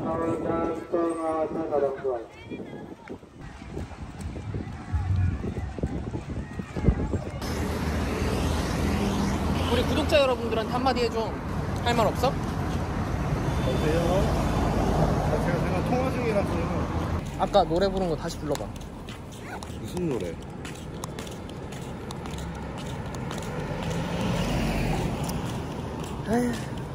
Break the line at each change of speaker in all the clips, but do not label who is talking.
우리 구독자 여러분들한테 한마디 해줘. 할 말 없어?
여보세요? 제가 통화 중이라서요.
아까 노래 부른 거 다시 불러봐.
무슨 노래?
에휴.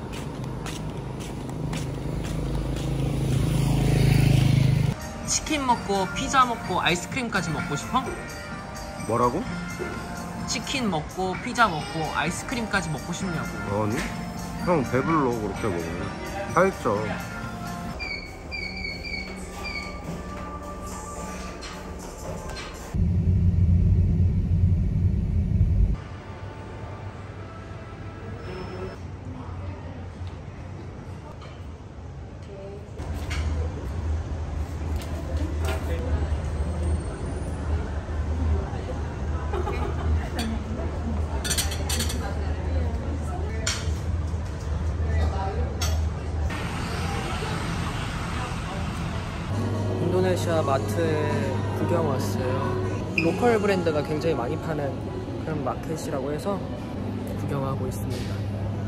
치킨 먹고 피자 먹고 아이스크림까지 먹고 싶어?
뭐라고?
치킨 먹고 피자 먹고 아이스크림까지 먹고 싶냐고.
아니? 형 배불러 그렇게 먹으면 살쪄.
인도네시아 마트에 구경 왔어요. 로컬 브랜드가 굉장히 많이 파는 그런 마켓이라고 해서 구경하고 있습니다.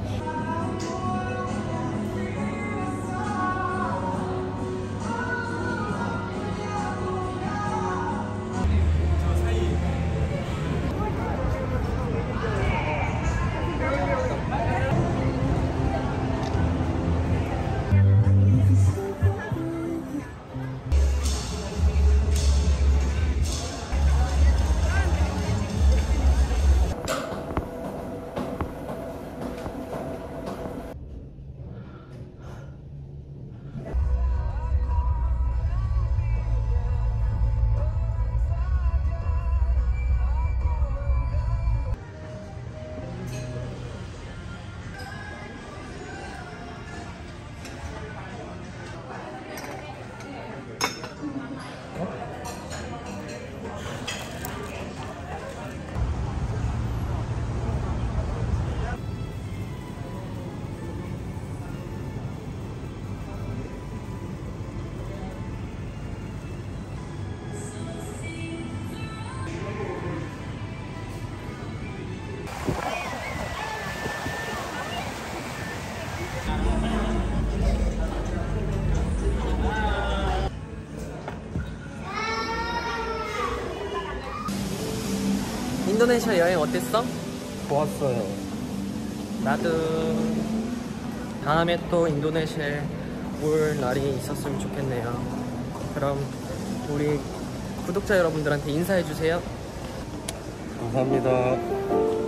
인도네시아 여행 어땠어?
좋았어요.
나도 다음에 또 인도네시아에 올 날이 있었으면 좋겠네요. 그럼 우리 구독자 여러분들한테 인사해주세요.
감사합니다.